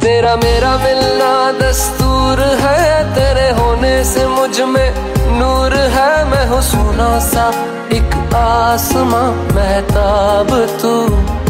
तेरा मेरा मिलना दस्तूर है, तेरे होने से मुझ में नूर है। मैं हूँ सोना सा एक आसमां महताब तू।